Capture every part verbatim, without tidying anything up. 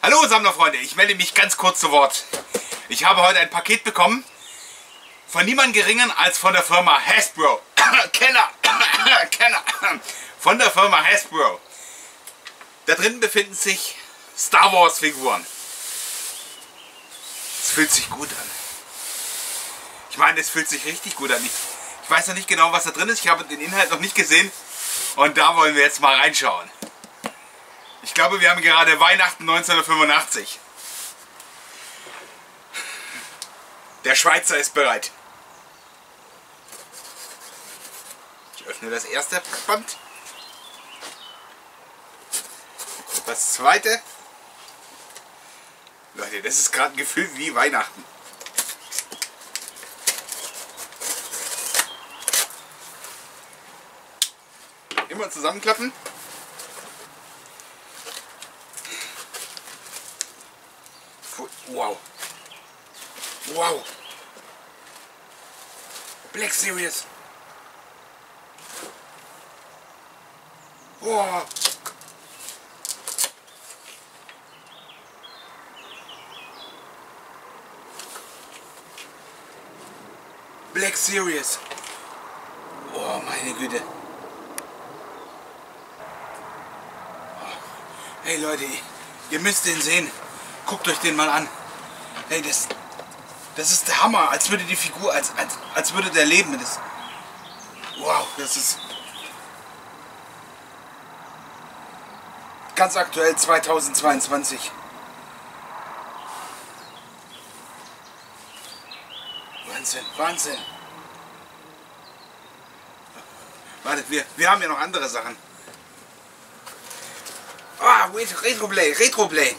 Hallo Sammlerfreunde, ich melde mich ganz kurz zu Wort. Ich habe heute ein Paket bekommen von niemand geringeren als von der Firma Hasbro. Kenner, Kenner, von der Firma Hasbro. Da drin befinden sich Star Wars Figuren. Es fühlt sich gut an. Ich meine, es fühlt sich richtig gut an. Ich, ich weiß noch nicht genau, was da drin ist. Ich habe den Inhalt noch nicht gesehen. Und da wollen wir jetzt mal reinschauen. Ich glaube, wir haben gerade Weihnachten neunzehnhundertfünfundachtzig. Der Schweizer ist bereit. Ich öffne das erste Band. Das zweite. Leute, das ist gerade ein Gefühl wie Weihnachten. Immer zusammenklappen. Wow. Wow. Black Series. Wow. Black Series. Oh, meine Güte. Hey Leute, ihr müsst den sehen. Guckt euch den mal an. Hey, das, das ist der Hammer. Als würde die Figur, als, als, als würde der leben. Das, wow, das ist ganz aktuell zweitausendzweiundzwanzig. Wahnsinn, Wahnsinn. Wartet, wir, wir haben ja noch andere Sachen. Ah, Retroplay, Retroplay.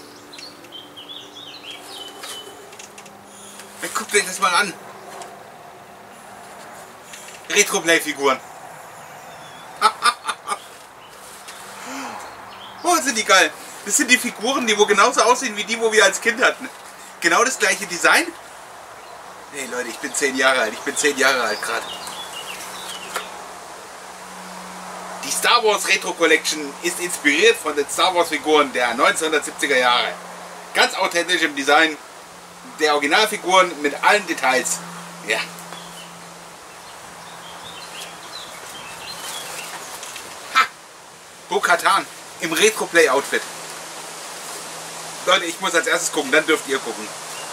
Guckt euch das mal an. Retroplay-Figuren. Oh, sind die geil. Das sind die Figuren, die wo genauso aussehen wie die, wo wir als Kind hatten. Genau das gleiche Design. Hey Leute, ich bin zehn Jahre alt. Ich bin zehn Jahre alt gerade. Die Star Wars Retro Collection ist inspiriert von den Star Wars Figuren der neunzehnhundertsiebziger Jahre. Ganz authentisch im Design der Originalfiguren mit allen Details. Ja. Ha! Bo-Katan im Retroplay Outfit. Leute, ich muss als erstes gucken, dann dürft ihr gucken.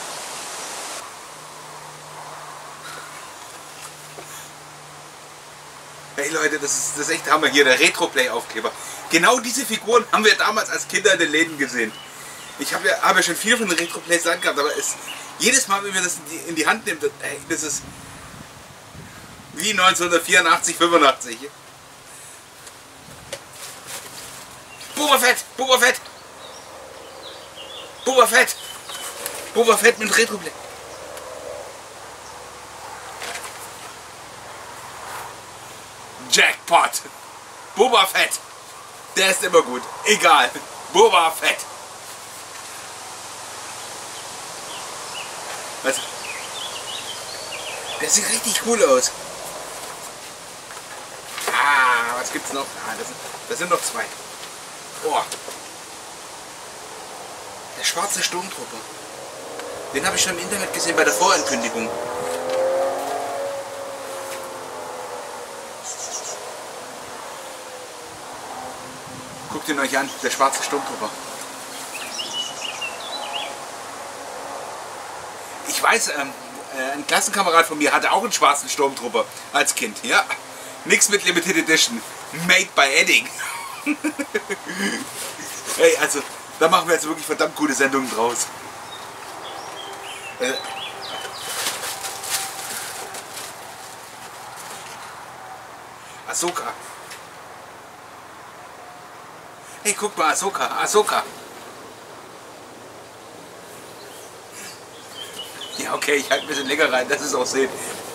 Hey Leute, das ist, das ist echt Hammer hier, der Retroplay-Aufkleber. Genau diese Figuren haben wir damals als Kinder in den Läden gesehen. Ich habe ja, hab ja schon viel von den Retroplays gehabt, aber es, jedes Mal, wenn wir das in die, in die Hand nehmen, das, hey, das ist wie neunzehnhundertvierundachtzig, fünfundachtzig. Boba Fett, Boba Fett, Boba Fett, Boba Fett mit Retroplay. Jackpot! Boba Fett! Der ist immer gut. Egal. Boba Fett! Was? Der sieht richtig cool aus. Ah, was gibt's noch? Ah, das, sind, das sind noch zwei. Oh. Der schwarze Sturmtruppe. Den habe ich schon im Internet gesehen bei der Vorankündigung. Guckt ihn euch an, der schwarze Sturmtruppe. Ich weiß, ähm, äh, ein Klassenkamerad von mir hatte auch einen schwarzen Sturmtruppe als Kind. Ja, nix mit Limited Edition. Made by Edding. Hey, also, da machen wir jetzt wirklich verdammt gute Sendungen draus. Äh, Ahsoka. Hey, guck mal, Ahsoka, Ahsoka. Ja, okay, ich halte ein bisschen länger rein, dass es auch seht.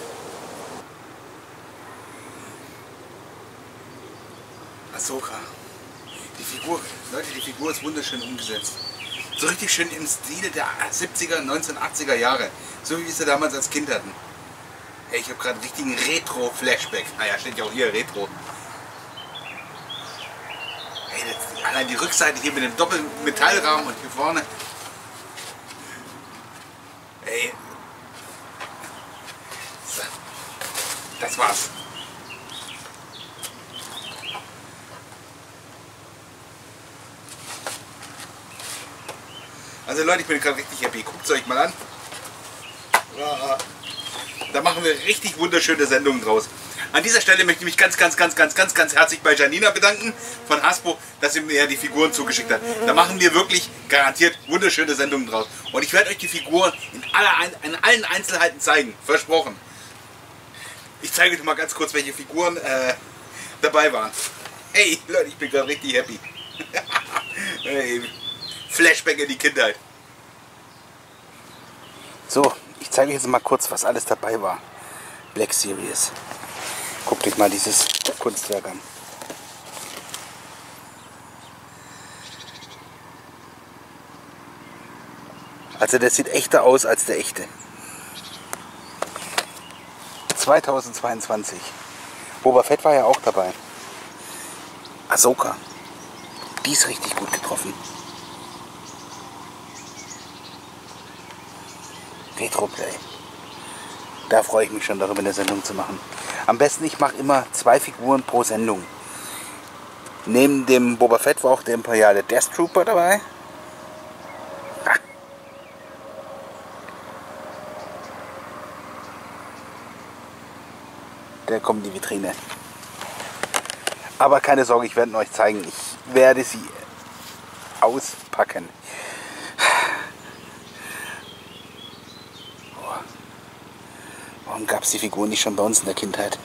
Ahsoka. Die Figur, Leute, die Figur ist wunderschön umgesetzt. So richtig schön im Stil der siebziger, neunzehnhundertachtziger Jahre. So wie wir sie damals als Kind hatten. Hey, ich habe gerade einen richtigen Retro-Flashback. Naja, steht ja auch hier Retro. Hey, das, Allein die Rückseite hier mit dem Doppelmetallrahmen und hier vorne. Ey. So. Das war's. Also Leute, ich bin gerade richtig happy. Guckt es euch mal an. Da machen wir richtig wunderschöne Sendungen draus. An dieser Stelle möchte ich mich ganz, ganz, ganz, ganz, ganz, ganz herzlich bei Janina bedanken von Hasbro, dass sie mir die Figuren zugeschickt hat. Da machen wir wirklich garantiert wunderschöne Sendungen draus. Und ich werde euch die Figuren in, aller, in allen Einzelheiten zeigen. Versprochen. Ich zeige euch mal ganz kurz, welche Figuren äh, dabei waren. Hey Leute, ich bin gerade richtig happy. Hey, Flashback in die Kindheit. So, ich zeige euch jetzt mal kurz, was alles dabei war. Black Series. Guckt euch mal dieses Kunstwerk an. Also der sieht echter aus als der echte. zweitausendzweiundzwanzig. Boba Fett war ja auch dabei. Ahsoka. Die ist richtig gut getroffen. Retroplay. Da freue ich mich schon darüber, eine Sendung zu machen. Am besten, ich mache immer zwei Figuren pro Sendung. Neben dem Boba Fett war auch der imperiale Death Trooper dabei. Ah. Der kommt in die Vitrine. Aber keine Sorge, ich werde ihn euch zeigen. Ich werde sie auspacken. Warum gab es die Figuren nicht schon bei uns in der Kindheit?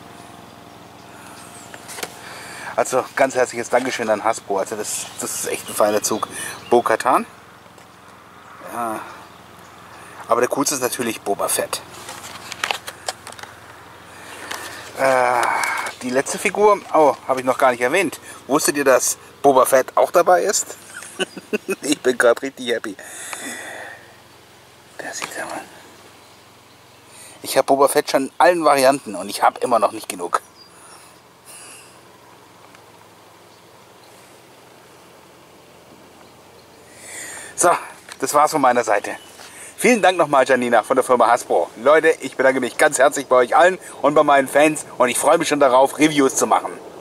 Also ganz herzliches Dankeschön an Hasbro. Also das, das ist echt ein feiner Zug. Bo-Katan. Ja. Aber der coolste ist natürlich Boba Fett. Äh, die letzte Figur, oh, habe ich noch gar nicht erwähnt. Wusstet ihr, dass Boba Fett auch dabei ist? Ich bin gerade richtig happy. Der sieht ja mal. Ich habe Boba Fett schon in allen Varianten und ich habe immer noch nicht genug. So, das war's von meiner Seite. Vielen Dank nochmal, Janina von der Firma Hasbro. Leute, ich bedanke mich ganz herzlich bei euch allen und bei meinen Fans und ich freue mich schon darauf, Reviews zu machen.